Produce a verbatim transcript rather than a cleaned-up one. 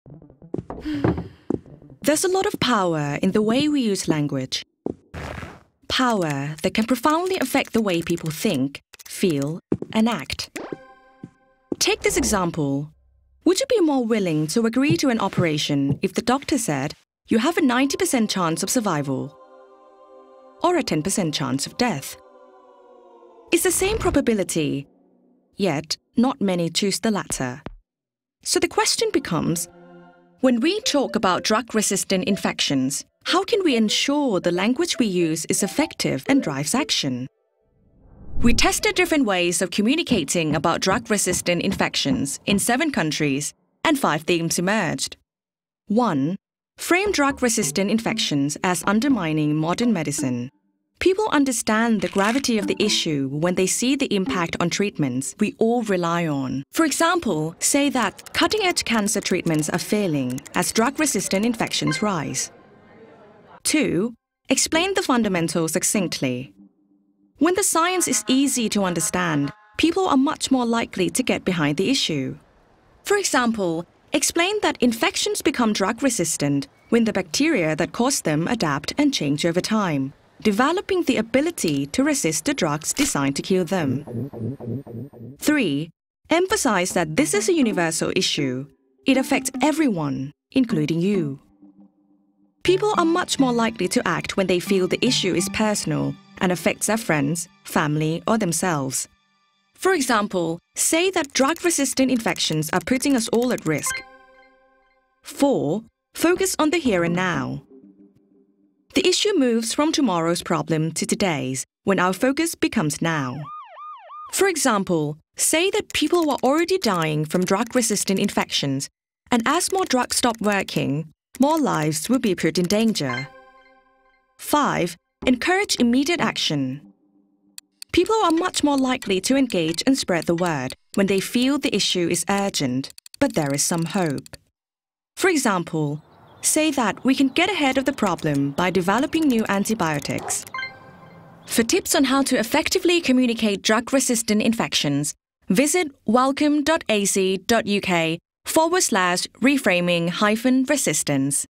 There's a lot of power in the way we use language. Power that can profoundly affect the way people think, feel, and act. Take this example. Would you be more willing to agree to an operation if the doctor said you have a ninety percent chance of survival or a ten percent chance of death? It's the same probability, yet not many choose the latter. So the question becomes, when we talk about drug-resistant infections, how can we ensure the language we use is effective and drives action? We tested different ways of communicating about drug-resistant infections in seven countries, and five themes emerged. One. Frame drug-resistant infections as undermining modern medicine. People understand the gravity of the issue when they see the impact on treatments we all rely on. For example, say that cutting-edge cancer treatments are failing as drug-resistant infections rise. Two. Explain the fundamentals succinctly. When the science is easy to understand, people are much more likely to get behind the issue. For example, explain that infections become drug-resistant when the bacteria that cause them adapt and change over time, developing the ability to resist the drugs designed to kill them. Three. Emphasize that this is a universal issue. It affects everyone, including you. People are much more likely to act when they feel the issue is personal and affects their friends, family, or themselves. For example, say that drug-resistant infections are putting us all at risk. Four. Focus on the here and now. The issue moves from tomorrow's problem to today's when our focus becomes now. For example, say that people are already dying from drug-resistant infections, and as more drugs stop working, more lives will be put in danger. Five. Encourage immediate action. People are much more likely to engage and spread the word when they feel the issue is urgent, but there is some hope. For example, say that we can get ahead of the problem by developing new antibiotics. For tips on how to effectively communicate drug-resistant infections, visit welcome dot a c dot u k forward slash reframing hyphen resistance.